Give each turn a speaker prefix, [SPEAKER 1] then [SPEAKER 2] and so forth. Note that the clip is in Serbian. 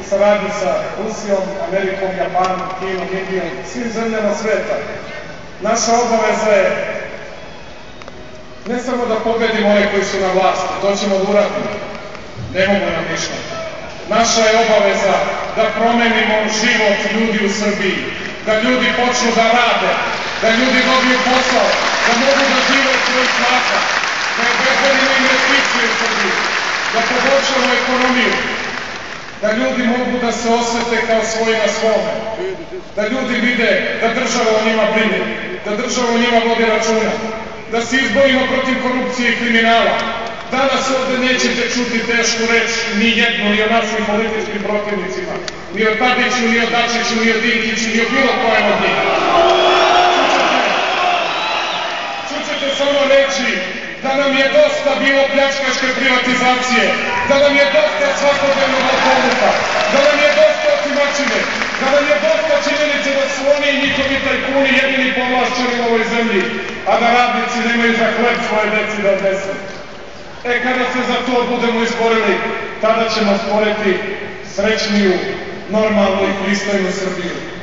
[SPEAKER 1] saradnji sa Rusijom, Amerikom, Japanom, Kinom, Indijom, svim zemljama sveta. Naša obaveza je ne samo da pobedimo one koji su na vlasti, to ćemo da uradimo, ne mogu nam ništa. Naša je obaveza da promenimo život ljudi u Srbiji, da ljudi počnu da rade, da ljudi dobiju posao, da mogu da žive od svojih plata, da obezbedimo investicije u Srbiji, da poboljšamo ekonomiju, da ljudi mogu da se osete kao svoji na svome, da ljudi vide da država o njima brine, da država o njima vodi računa, da se izborimo protiv korupcije i kriminala. Danas ovde nećete čuti tešku reč ni jednu, ni o našim političkim protivnicima, ni o Tadiću, ni o Dačiću, ni o Dinkiću, ni o bilo kojem od njih. Čućete samo reći da nam je dosta bilo pljačkaške privatizacije, da nam je dosta svakodnevnog lopovluka, da nam je dosta otimačine, da nam je dosta činjenice da su oni i njihovi tajkuni jedini povlašćeni u ovoj zemlji, a da radnici nemaju za hleb svoje deci da odnesu. Kada se za to budemo izborili, tada ćemo stvoriti srećniju, normalnu i pristojnu Srbiju.